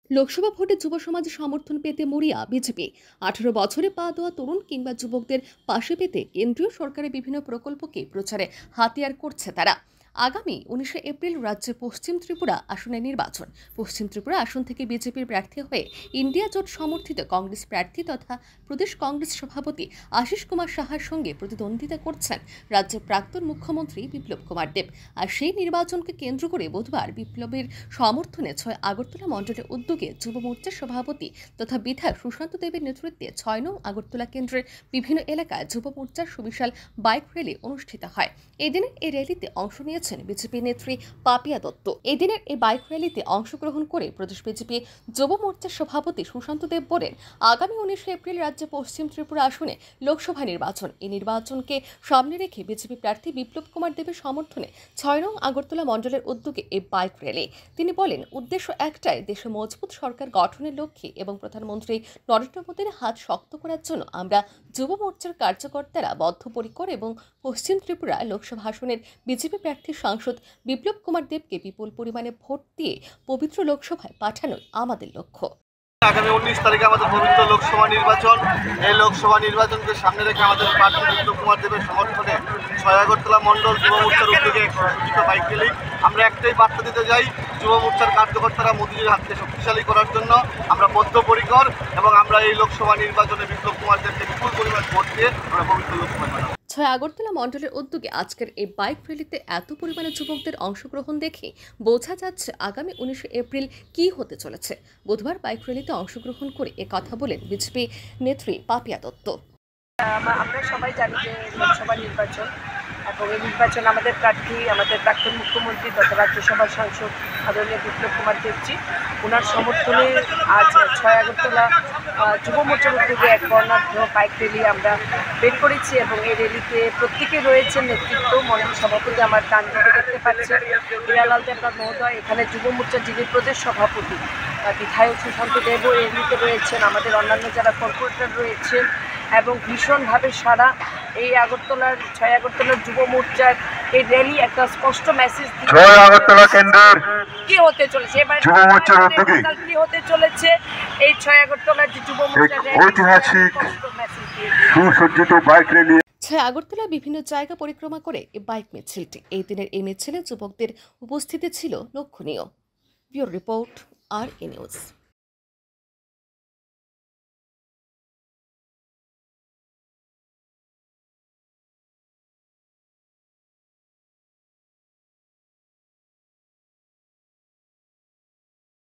লোকসভা ভোটে যুব সমাজের সমর্থন পেতে মরিয়া বিজেপি। 18 বছরে পা দেওয়া তরুণ কিংবা যুবকদের পাশে পেতে কেন্দ্রীয় সরকারের বিভিন্ন প্রকল্পকে প্রচারে হাতিয়ার করছে তারা। আগামী 19 এপ্রিল রাজ্যে পশ্চিম ত্রিপুরা আসনে নির্বাচন। পশ্চিম ত্রিপুরা আসন থেকে বিজেপির প্রার্থী হয়ে ইন্ডিয়া জোট সমর্থিত কংগ্রেস প্রার্থী তথা প্রদেশ কংগ্রেস সভাপতি আশিস কুমার সাহার সঙ্গে প্রতিদ্বন্দ্বিতা করছেন রাজ্যের প্রাক্তন মুখ্যমন্ত্রী বিপ্লব কুমার দেব। আর সেই নির্বাচনকে কেন্দ্র করে বুধবার বিপ্লবের সমর্থনে 6 আগরতলা মণ্ডলের উদ্যোগে যুব মোর্চার সভাপতি তথা বিধায়ক সুশান্ত দেবের নেতৃত্বে 6 নং আগরতলা কেন্দ্রের বিভিন্ন এলাকায় যুব মোর্চার সুবিশাল বাইক র্যালি অনুষ্ঠিত হয়। এদিনের এই র্যালিতে অংশ নিয়েছেন বিজেপি নেত্রী পাপিয়া দত্ত। এদিনের এই বাইক র্যালিতে অংশগ্রহণ করে প্রদেশ বিজেপি যুব মোর্চার সভাপতি সুশান্ত দেব বলেন, আগামী 19 এপ্রিল রাজ্যে পশ্চিম ত্রিপুরা আসনে লোকসভা নির্বাচন। এই নির্বাচনকে সামনে রেখে বিজেপি প্রার্থী বিপ্লব কুমার দেবের সমর্থনে 6 নং আগরতলা মণ্ডলের উদ্যোগে এই বাইক র্যালি। তিনি বলেন, উদ্দেশ্য একটাই, দেশে মজবুত সরকার গঠনের লক্ষ্যে এবং প্রধানমন্ত্রী নরেন্দ্র মোদীর হাত শক্ত করার জন্য আমরা যুব মোর্চার কার্যকর্তারা বদ্ধপরিকর এবং পশ্চিম ত্রিপুরা লোকসভা আসনের বিজেপি প্রার্থী সাংসদ বিপ্লব কুমার দেবকে বিপুল পরিমাণে ভোট দিয়ে পবিত্র লোকসভায় পাঠানোই আমাদের লক্ষ্য। আগামী 19 তারিখে আমাদের পবিত্র লোকসভা নির্বাচন। এই লোকসভা নির্বাচনকে সামনে রেখে আমাদের প্রার্থী বিপ্লব কুমার দেবের সমর্থনে 6 আগরতলা মণ্ডল যুব মোর্চার উদ্যোগে এক সুসজ্জিত বাইক র্যালি। আমরা একটাই বার্তা দিতে যাই, যুব মোর্চার কার্যকর্তারা মোদীর হাতকে শক্তিশালী করার জন্য আমরা বদ্ধপরিকর এবং আমরা এই লোকসভা নির্বাচনে বিপ্লব কুমার দেবকে বিপুল পরিমাণ ভোট দিয়ে আমরা পবিত্র লোকসভায় পাঠাবো। 6 আগরতলা মণ্ডলের উদ্যোগে আজকের এই বাইক র্যালিতে এত পরিমাণে যুবকদের অংশগ্রহণ দেখে বোঝা যাচ্ছে আগামী 19 এপ্রিল কি হতে চলেছে। বুধবার বাইক র্যালিতে অংশগ্রহণ করে কথা বলেন বিজেপি নেত্রী পাপিয়া দত্ত। আমরা সবাই জানি যে লোকসভা নির্বাচন এবং এই নির্বাচন আমাদের প্রার্থী আমাদের প্রাক্তন মুখ্যমন্ত্রী তথা রাজ্যসভার সাংসদ আদরণীয় বিপ্লব কুমার দেবজি, ওনার সমর্থনে আজ 6 আগরতলা যুব মোর্চার উদ্যোগে এক বর্ণাঢ্য বাইক র্যালি আমরা বের করেছি এবং এই র্যালিতে প্রত্যেকে রয়েছেন নেতৃত্ব। মণ্ডল সভাপতি আমার ডান দিকে দেখতে পাচ্ছেন হীরালাল দেবনাথ মহোদয়, এখানে যুব মোর্চার যিনি প্রদেশ সভাপতি বিধায়ক সুশান্ত দেবও এই র্যালিতে রয়েছেন, আমাদের অন্যান্য যারা কর্পোরেটর রয়েছেন এবং ভীষণভাবে সারা এই আগরতলার 6 আগরতলার যুব মোর্চার এই র্যালি একটা স্পষ্ট মেসেজ কি হতে চলেছে এবার যুব মোর্চার উদ্যোগে কি হতে চলেছে। এই 6 আগরতলার যে যুব মোর্চার ঐতিহাসিক সুসজ্জিত বাইক র্যালি 6 আগরতলা বিভিন্ন জায়গা পরিক্রমা করে এই বাইক মিছিলটি। এই দিনের এই মিছিলে যুবকদের উপস্থিতি ছিল লক্ষণীয়। Bureau report, R news.